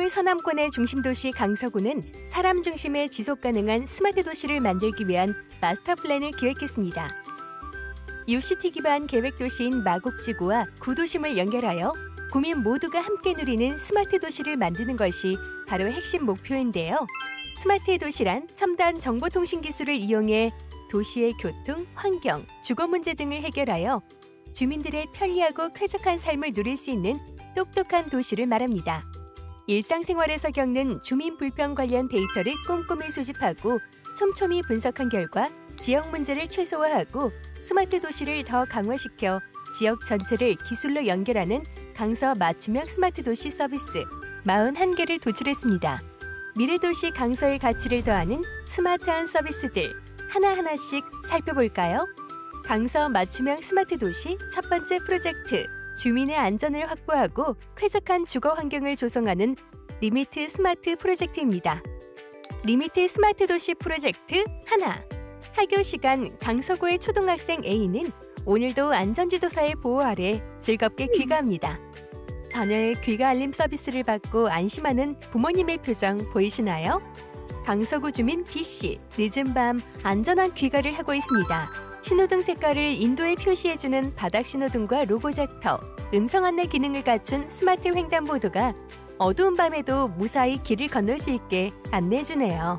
서울 서남권의 중심 도시 강서구는 사람 중심의 지속 가능한 스마트 도시를 만들기 위한 마스터 플랜을 기획했습니다. UCT 기반 계획 도시인 마곡지구와 구도심을 연결하여 구민 모두가 함께 누리는 스마트 도시를 만드는 것이 바로 핵심 목표인데요. 스마트 도시란 첨단 정보통신 기술을 이용해 도시의 교통, 환경, 주거 문제 등을 해결하여 주민들의 편리하고 쾌적한 삶을 누릴 수 있는 똑똑한 도시를 말합니다. 일상생활에서 겪는 주민 불편 관련 데이터를 꼼꼼히 수집하고 촘촘히 분석한 결과 지역 문제를 최소화하고 스마트 도시를 더 강화시켜 지역 전체를 기술로 연결하는 강서 맞춤형 스마트 도시 서비스 41개를 도출했습니다. 미래도시 강서의 가치를 더하는 스마트한 서비스들 하나하나씩 살펴볼까요? 강서 맞춤형 스마트 도시 첫 번째 프로젝트, 주민의 안전을 확보하고 쾌적한 주거 환경을 조성하는 리미트 스마트 프로젝트입니다. 리미트 스마트 도시 프로젝트 하나. 학교 시간 강서구의 초등학생 A는 오늘도 안전지도사의 보호 아래 즐겁게 귀가합니다. 자녀의 귀가 알림 서비스를 받고 안심하는 부모님의 표정 보이시나요? 강서구 주민 B씨, 늦은 밤 안전한 귀가를 하고 있습니다. 신호등 색깔을 인도에 표시해주는 바닥 신호등과 로보젝터, 음성 안내 기능을 갖춘 스마트 횡단보도가 어두운 밤에도 무사히 길을 건널 수 있게 안내해주네요.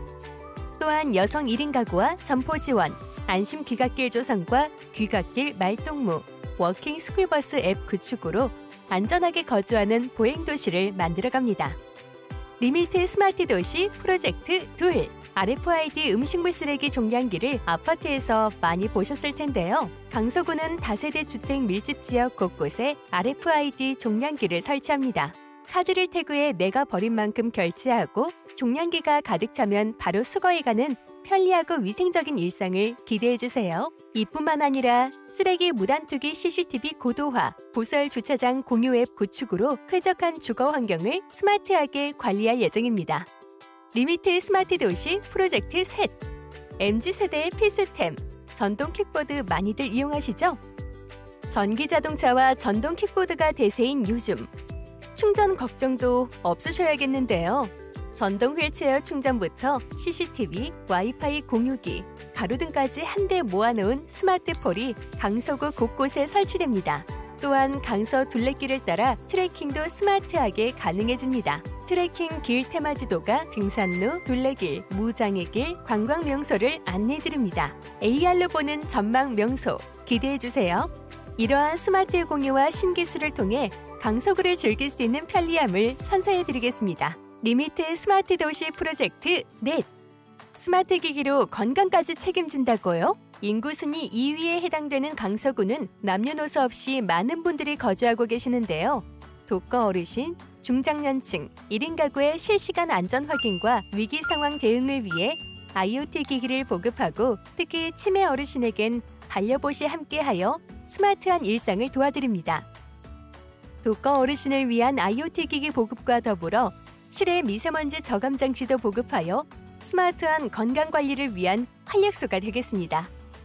또한 여성 1인 가구와 점포 지원, 안심 귀갓길 조성과 귀갓길 말동무, 워킹 스쿨버스 앱 구축으로 안전하게 거주하는 보행도시를 만들어갑니다. 리미트 스마트 도시 프로젝트 2. RFID 음식물 쓰레기 종량기를 아파트에서 많이 보셨을 텐데요. 강서구는 다세대 주택 밀집 지역 곳곳에 RFID 종량기를 설치합니다. 카드를 태그해 내가 버린 만큼 결제하고 종량기가 가득 차면 바로 수거해 가는 편리하고 위생적인 일상을 기대해주세요. 이뿐만 아니라 쓰레기 무단 투기 CCTV 고도화, 부설 주차장 공유 앱 구축으로 쾌적한 주거 환경을 스마트하게 관리할 예정입니다. 리미트 스마트 도시 프로젝트 셋. MZ세대의 필수템, 전동 킥보드 많이들 이용하시죠? 전기 자동차와 전동 킥보드가 대세인 요즘. 충전 걱정도 없으셔야겠는데요. 전동 휠체어 충전부터 CCTV, 와이파이 공유기, 가로등까지 한데 모아놓은 스마트폴이 강서구 곳곳에 설치됩니다. 또한 강서 둘레길을 따라 트레킹도 스마트하게 가능해집니다. 트레킹 길 테마 지도가 등산로, 둘레길, 무장의 길, 관광 명소를 안내해드립니다. AR로 보는 전망 명소 기대해주세요. 이러한 스마트 공유와 신기술을 통해 강서구를 즐길 수 있는 편리함을 선사해드리겠습니다. 리미트 스마트 도시 프로젝트 넷. 스마트 기기로 건강까지 책임진다고요? 인구 순위 2위에 해당되는 강서구는 남녀노소 없이 많은 분들이 거주하고 계시는데요. 독거 어르신, 중장년층, 1인 가구의 실시간 안전 확인과 위기 상황 대응을 위해 IoT 기기를 보급하고 특히 치매 어르신에겐 반려봇이 함께하여 스마트한 일상을 도와드립니다. 독거 어르신을 위한 IoT 기기 보급과 더불어 실외 미세먼지 저감 장치도 보급하여 스마트한 건강관리를 위한 활력소가 되겠습니다.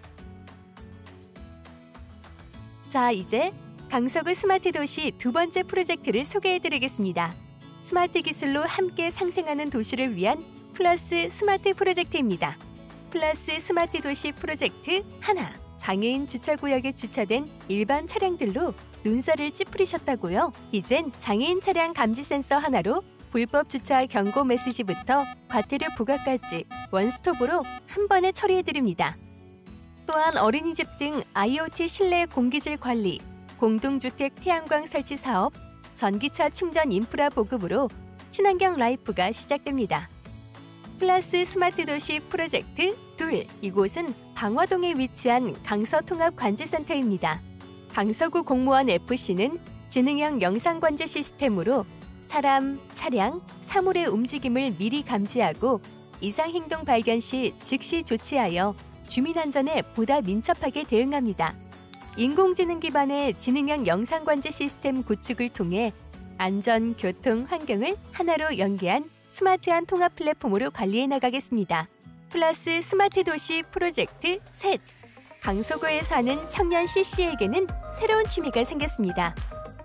자, 이제 강서구 스마트 도시 두 번째 프로젝트를 소개해드리겠습니다. 스마트 기술로 함께 상생하는 도시를 위한 플러스 스마트 프로젝트입니다. 플러스 스마트 도시 프로젝트 하나. 장애인 주차구역에 주차된 일반 차량들로 눈살을 찌푸리셨다고요? 이젠 장애인 차량 감지 센서 하나로 불법 주차 경고 메시지부터 과태료 부과까지 원스톱으로 한 번에 처리해드립니다. 또한 어린이집 등 IoT 실내 공기질 관리, 공동주택 태양광 설치 사업, 전기차 충전 인프라 보급으로 친환경 라이프가 시작됩니다. 플러스 스마트 도시 프로젝트 2. 이곳은 방화동에 위치한 강서통합관제센터입니다. 강서구 공무원 FC는 지능형 영상관제 시스템으로 사람, 차량, 사물의 움직임을 미리 감지하고 이상행동 발견 시 즉시 조치하여 주민 안전에 보다 민첩하게 대응합니다. 인공지능 기반의 지능형 영상관제 시스템 구축을 통해 안전, 교통, 환경을 하나로 연계한 스마트한 통합 플랫폼으로 관리해 나가겠습니다. 플러스 스마트 도시 프로젝트 셋. 강서구에 사는 청년 CC에게는 새로운 취미가 생겼습니다.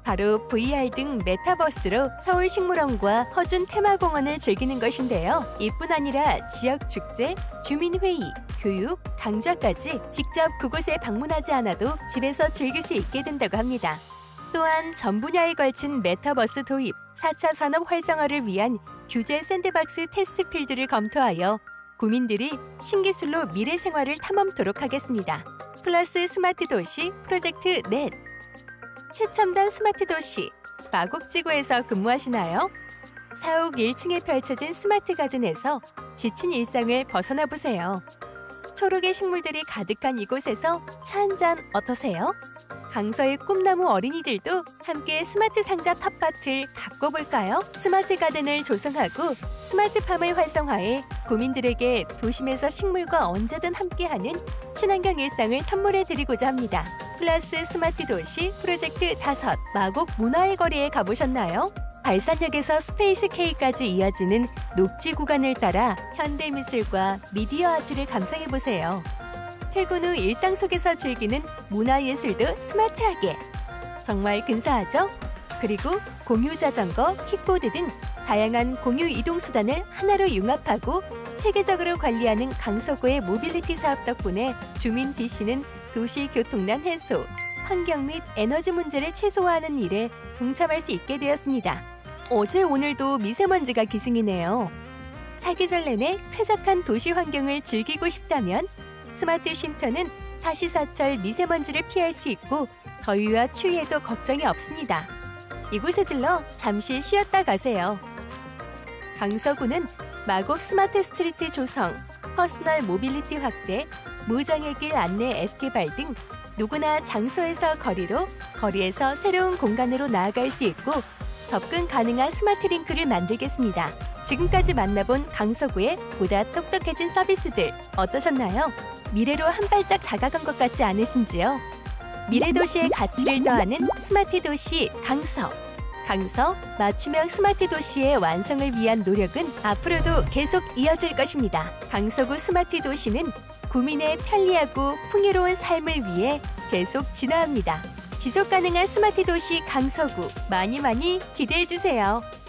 바로 VR 등 메타버스로 서울식물원과 허준 테마공원을 즐기는 것인데요. 이뿐 아니라 지역 축제, 주민회의, 교육, 강좌까지 직접 그곳에 방문하지 않아도 집에서 즐길 수 있게 된다고 합니다. 또한 전 분야에 걸친 메타버스 도입, 4차 산업 활성화를 위한 규제 샌드박스 테스트 필드를 검토하여 구민들이 신기술로 미래 생활을 탐험토록 하겠습니다. 플러스 스마트 도시 프로젝트 넷. 최첨단 스마트 도시 마곡지구에서 근무하시나요? 사옥 1층에 펼쳐진 스마트 가든에서 지친 일상을 벗어나 보세요. 초록의 식물들이 가득한 이곳에서 차 한잔 어떠세요? 강서의 꿈나무 어린이들도 함께 스마트 상자 텃밭을 가꿔볼까요? 스마트 가든을 조성하고 스마트팜을 활성화해 구민들에게 도심에서 식물과 언제든 함께하는 친환경 일상을 선물해드리고자 합니다. 플러스 스마트 도시 프로젝트 5 마곡 문화의 거리에 가보셨나요? 발산역에서 스페이스 K까지 이어지는 녹지 구간을 따라 현대미술과 미디어 아트를 감상해보세요. 퇴근 후 일상 속에서 즐기는 문화예술도 스마트하게. 정말 근사하죠? 그리고 공유 자전거, 킥보드 등 다양한 공유 이동 수단을 하나로 융합하고 체계적으로 관리하는 강서구의 모빌리티 사업 덕분에 주민 D씨는 도시 교통난 해소, 환경 및 에너지 문제를 최소화하는 일에 동참할 수 있게 되었습니다. 어제 오늘도 미세먼지가 기승이네요. 사계절 내내 쾌적한 도시 환경을 즐기고 싶다면 스마트 쉼터는 사시사철 미세먼지를 피할 수 있고 더위와 추위에도 걱정이 없습니다. 이곳에 들러 잠시 쉬었다 가세요. 강서구는 마곡 스마트 스트리트 조성, 퍼스널 모빌리티 확대, 무정의 길 안내 앱 개발 등 누구나 장소에서 거리로, 거리에서 새로운 공간으로 나아갈 수 있고 접근 가능한 스마트 링크를 만들겠습니다. 지금까지 만나본 강서구의 보다 똑똑해진 서비스들 어떠셨나요? 미래로 한 발짝 다가간 것 같지 않으신지요? 미래 도시의 가치를 더하는 스마트 도시 강서. 강서 맞춤형 스마트 도시의 완성을 위한 노력은 앞으로도 계속 이어질 것입니다. 강서구 스마트 도시는 구민의 편리하고 풍요로운 삶을 위해 계속 진화합니다. 지속가능한 스마트 도시 강서구 많이 기대해 주세요.